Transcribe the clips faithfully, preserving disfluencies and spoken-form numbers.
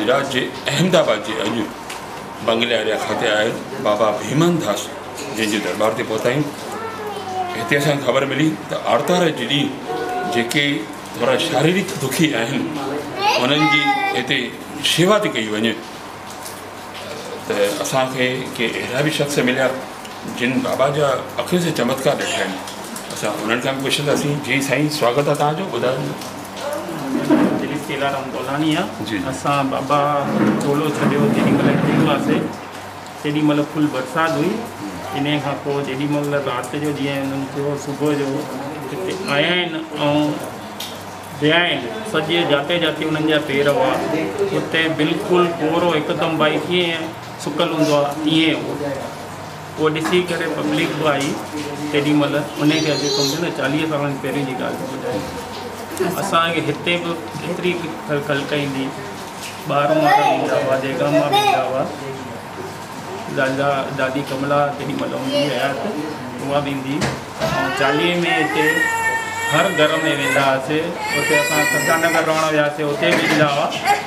गुजरात के अहमदाबाद के अज बंगले एरिया खाते आए बाबा भीमन दास जिन दरबार से पहुंचायूं। इतने अस खबर मिली तो आर्तवार जे ॾींहुं जेके थोड़ा शारीरिक दुखी आहिनि उन्हनि जी हिते शेवा थी कई वञे। तो असांखे के अहिड़ा भी शख्स मिलिया जिन बाबा जा अखियुनि से चमत्कार ॾिठा आहिनि। असां उन्हनि खां बि पुछंदासीं। जी साईं, स्वागत आहे तव्हांजो। ॿुधायो। दिलीप केलाराम तोलानी आहे। असां बाबा टोलो छॾियो जेॾीमहिल हिते हुआसीं तेॾीमहिल फुल बरसाति हुई। इन खां पोइ जेॾीमहिल राति जो जीअं उन्हनि चयो सुबुह जो हिते आया आहिनि ऐं विया आहिनि, सॼे जाते जाते उन्हनि जा पेर हुआ हुते बिल्कुलु कोरो हिकदमि भई कीअं सुकल हूंदो आहे ईअं उहो उहो ॾिसी करे पब्लिक बि आई तेॾीमहिल। उनखे अॼु सम्झो न चालीह सालनि पहिरीं जी ॻाल्हि थी ॿुधाए। असांखे हिते बि एतिरी खलक ईंदी, ॿाहिरों वारा ईंदा हुआ, जयगाम मां बि ईंदा हुआ। दादा दादी कमला तेॾीमहिल हूंदी हयात उहा बि ईंदी। ऐं चालीहे में हिते हर घर में वेंदा हुआसीं। उते असां सरदारनगर रहण वियासीं, उते बि ईंदा हुआ।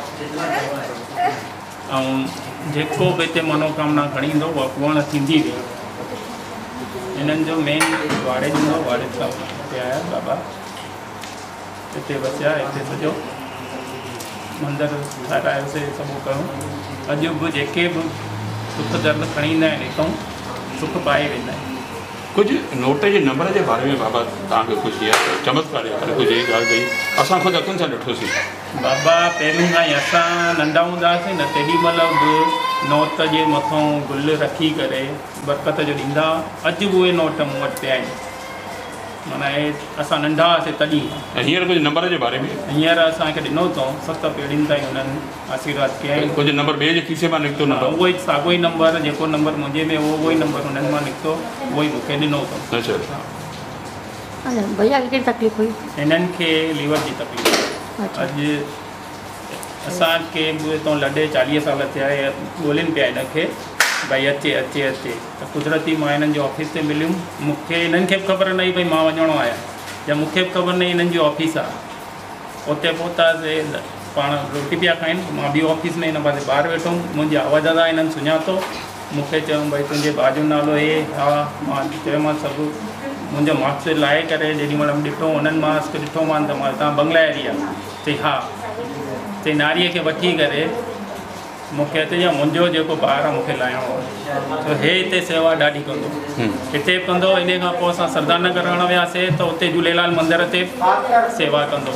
ऐं जेको बि हिते मनोकामना खणी ईंदो उहा पूर्ण थींदी हुई। हिननि जो मेन वाड़े जो वाड़े सां हिते आया बाबा, हिते वसिया, हिते सॼो मंदरु ठाहिरायोसीं, सभु कयूं। अॼु बि जेके बि सुख दर्द खणी ईंदा आहिनि हितां सुख पाए वेंदा आहिनि। कुछ नोट के नंबर के बारे में बाबा तक कुछ चमत्कार कुछ गाल कही अस खुद अखियुनि सां ॾिठोसीं। बाबा पहिरियों खां ई असां नंढा हूंदासीं न तेॾीमहिल बि नोट जे मथां गुल रखी करे बरकत जो ॾींदा। अॼु बि उहे नोट मूं वटि पिया आहिनि। माना असां नंढा हुआसीं तॾहिं। हींअर कुछ नंबर के बारे में हींअर असांखे ॾिनो अथऊं, सत पीढ़ियुनि ताईं उन्हनि आशीर्वाद कया आहिनि। कुछ नंबर ॿिए जे खीसे मां निकितो न उहो ई साॻियो ई नंबर जेको नंबर मुंहिंजे में उहो उहो ई नंबर उन्हनि मां निकितो, उहो ई मूंखे ॾिनो अथऊं। अच्छा भैया खे कहिड़ी तकलीफ़ हुई? हिननि खे लीवर जी तकलीफ़। अॼु असांखे बि हितां लॾे चालीह साल थिया ॻोल्हिनि पिया हिनखे भई अचे अचे अचे त कुदरती मां हिननि जो ऑफिस ते मिलियुमि। मूंखे हिननि खे बि ख़बर न हुई भई मां वञिणो आहियां, या मूंखे बि ख़बर न हुई हिननि जो ऑफिस आहे। उते पहुतासीं, पाण रोटी पिया खाइनि, मां बि ऑफिस में हिन पासे ॿाहिरि वेठो हुउमि। मुंहिंजी आवाज़ दादा हिननि सुञातो, मूंखे चयऊं भई तुंहिंजे भाउ जो नालो हे? हा। मां चयोमांसि सभु मुंहिंजो मास्क लाहे करे जेॾीमहिल ॾिठो उन्हनि मास्क ॾिठो मां त मां तव्हां बंगला एरिया चई हा। चई नारीअ खे वठी करे मूंखे हिते जा मुंहिंजो जेको ॿार आहे मूंखे लाहिणो आहे। छो हे हिते सेवा ॾाढी कंदो, हिते बि कंदो। इन खां पोइ असां सरदारनगर रहण वियासीं त उते झूलेलाल मंदर ते सेवा कंदो।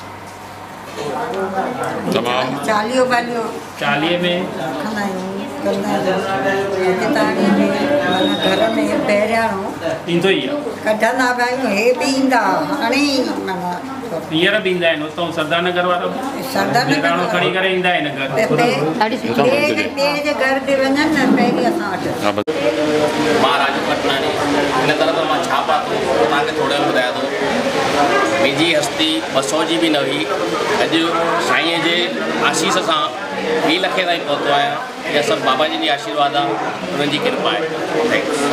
चालीहो वालियो चालीहे में रखंदा आहियूं, कंदा आहियूं। घर में पहिरियां ईंदो ई आहे, कढंदा बि आहियूं, हे बि ईंदा हाणे माना हींअर बि ईंदा आहिनि। उतां सरदारनगर वारो सरदारनगर खणी करे ईंदा आहिनि घर। ॿिए जे घर ते वञनि न पहिरीं असां वटि। मां राजू पटनानी, हिन तरह मां छा पातो तव्हांखे थोरो ॿुधायां थो। मुंहिंजी हस्ती ॿ सौ जी बि न हुई। अॼु साईं जे आशीष सां ॿी लखे ताईं पहुतो आहियां। इहा सभु बाबा जी जी आशीर्वाद आहे, उन्हनि जी कृपा आहे। थैंक्स।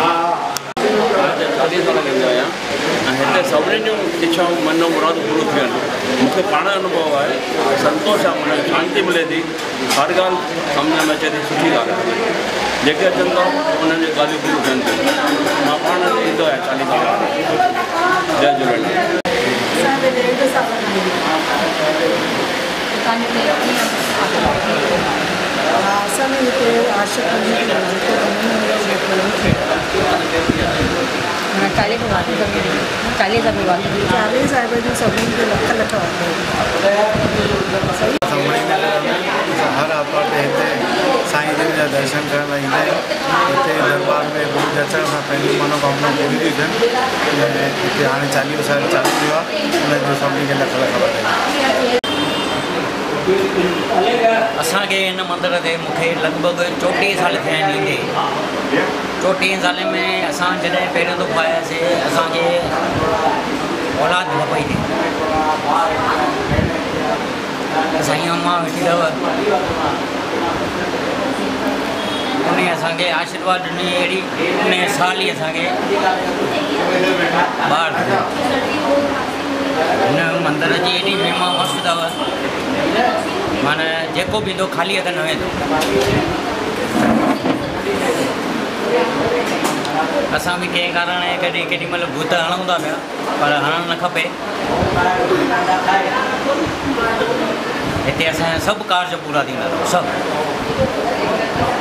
चालीह साल कंदो आहियां ऐं हिते सभिनीनि जूं इच्छाऊं मनो मुरादूं पूरो थियूं आहिनि। मूंखे पाण अनुभव आहे, संतोष आहे, मन शांती मिले थी। हर ॻाल्हि सम्झ में अचे थी, सुठी ॻाल्हि आहे। जेके अचनि था उन्हनि जूं ॻाल्हियूं पूरियूं थियनि थियूं। मां पाण ईंदो आहियां चालीह साल। जय झूलेलाल। असांजे हिते आश्रम चालीह साल चालीह साल चालीह साहिब जूं सभिनी खे लख लख हर आर्तवार ते हिते साईं जन जा दर्शन करण ईंदा आहियूं। हिते दरबार में रोज़ अचण सां पंहिंजी मनोकामना पूरी थी थियनि। हिते हाणे चालीहो साहिब चालू थियो आहे, उन्हनि जो सभिनी खे लख लख वाधायूं। असांखे हिन मंदर ते मूंखे लॻभॻि चोटीह साल थिया आहिनि ईंदे। चोटीह साल में असां जॾहिं पहिरियों दफ़ो आयासीं असांखे औलाद न पई थिए। साईं अम्मा वेठी अथव, उन असांखे आशीर्वाद ॾिनी। अहिड़ी उन साल ई असांखे ॿार थियो। हिन मंदर जी एॾी महिमा मस्तु अथव। माना जेको बि ईंदो ख़ाली हथ न वेंदो। असां बि कंहिं कारण कॾहिं केॾी महिल भूत हणूं था पिया, पर हणणु न खपे। हिते असांजा सभु कार्य पूरा थींदा अथव, सभु।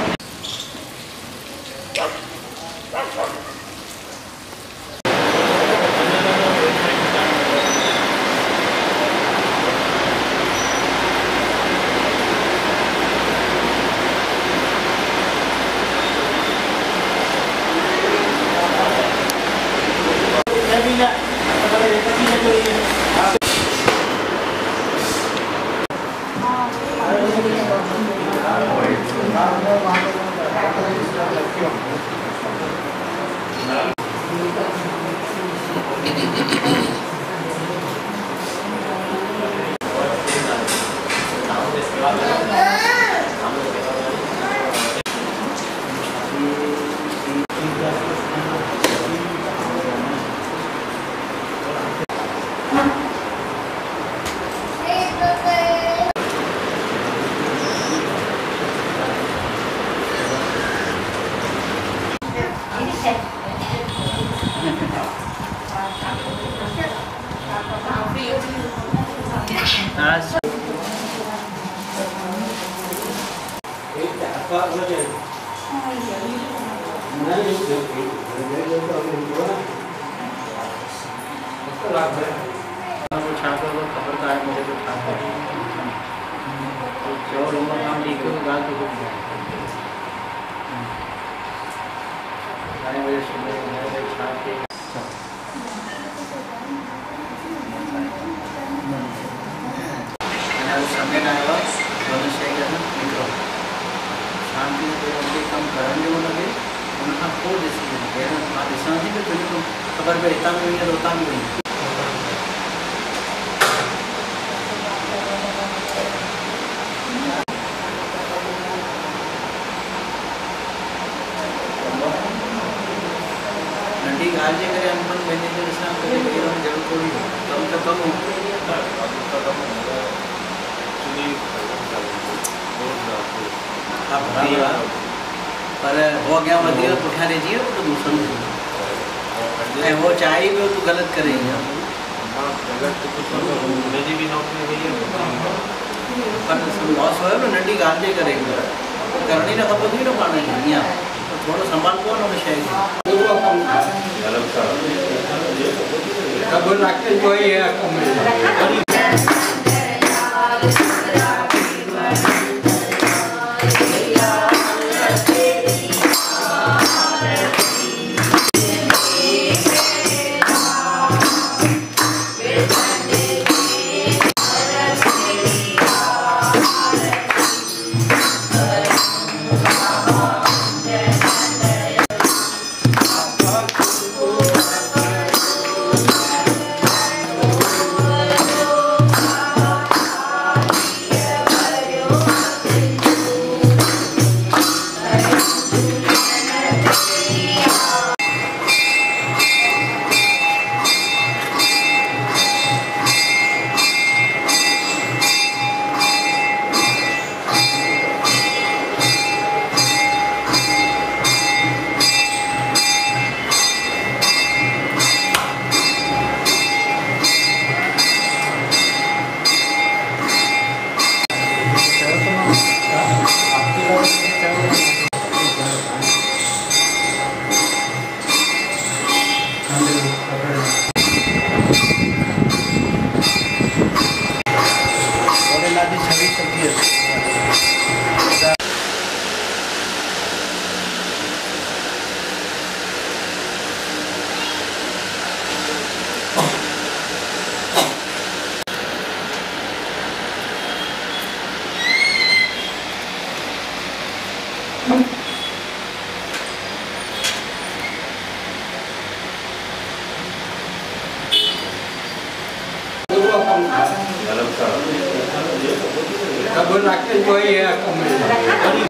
खबर पे इतना भी है रोता भी नहीं। नंढी ॻाल्हि जे करे अनपढ़ पंहिंजे दिलि सां कॾहिं कहिड़ो ज़रूरु थोरी कमु त कमु हा बराबरि, पर हो अॻियां वधी वियो पुठियां रहिजी वियो त तूं सम्झ ऐं वो चाहे भी तू गलत करे लॉस हुयो न नंढी ॻाल्हि जे करे करणी न खपंदी न पाण खे ईअं थोरो संभालबो आहे न उन शइ खे। Kabur laki itu ya kamu.